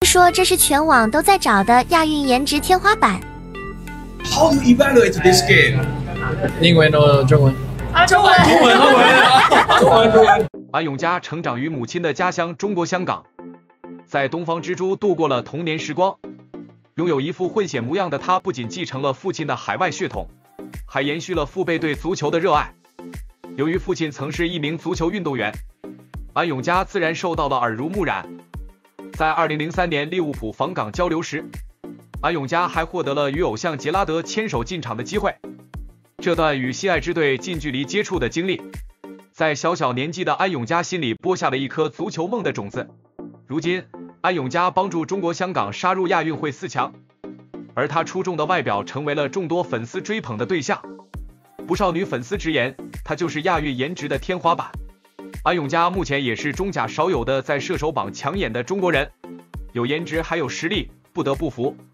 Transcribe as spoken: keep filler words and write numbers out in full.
说这是全网都在找的亚运颜值天花板。 How do you evaluate this game？ 英文或中文？ 啊，中文， 中文，中文，中文，中文。 安永佳成长于母亲的家乡中国香港，在东方之珠度过了童年时光。拥有一副混血模样的他，不仅继承了父亲的海外血统，还延续了父辈对足球的热爱。由于父亲曾是一名足球运动员，安永佳自然受到了耳濡目染。在二零零三年利物浦访港交流时，安永佳还获得了与偶像杰拉德牵手进场的机会。这段与心爱之队近距离接触的经历，在小小年纪的安永佳心里播下了一颗足球梦的种子。如今，安永佳帮助中国香港杀入亚运会四强，而他出众的外表成为了众多粉丝追捧的对象。不少女粉丝直言，他就是亚运颜值的天花板。安永佳目前也是中甲少有的在射手榜抢眼的中国人，有颜值还有实力，不得不服。